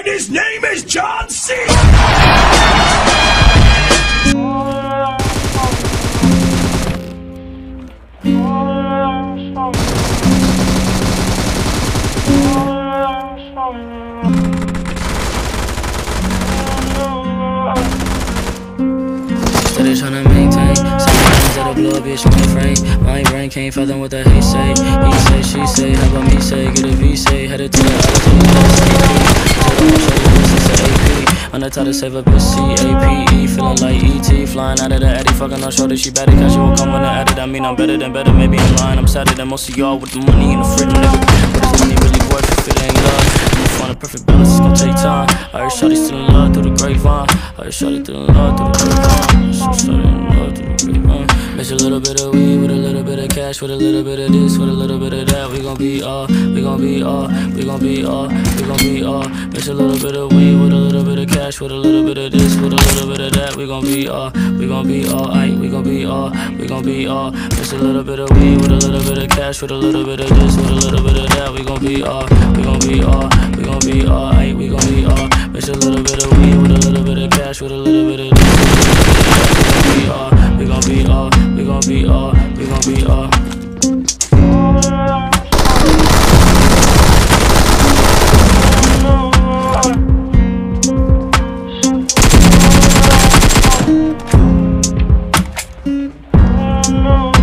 And his name is John C. Steady tryna maintain. Sometimes that'll blow a bitch mainframe. My brain can't fathom what the hate say. He say, she say, how about me say? Get a V say, headed to the AP. On the top to save a bitch, C-A-P-E. Feeling like E.T. Flying out of the Eddie, fucking on shoulder. She better casual, come when I added. I mean, I'm better than better, maybe I'm lying. I'm sadder than most of y'all with the money in the fridge. Nigga, what is money really worth if it ain't love? I'ma find a perfect balance, it's gon' take time. I heard shawty still in love through the grapevine. I heard shawty still in love through the grapevine. So shawty in love through the grapevine. Mix a little bit of weed with a little bit of cash, with a little bit of this, with a little bit of that. We gon' be all, we gon' be all, we gon' be all, we gon' be all. Mix a little bit of weed with a little bit of cash, with a little bit of this, with a little bit of that. We gon' be all, we gon' be all, aight, we gon' be all, we gon' be all. Mix a little bit of weed with a little bit of cash, with a little bit of this, with a little bit of that. We gon' be all, we gon' be all, we gon' be all, aight, we gon' be all. Mix a little bit of weed with a little bit of cash, with a little bit of this, we gon' be all, we gon' be all, we gon' be all. No.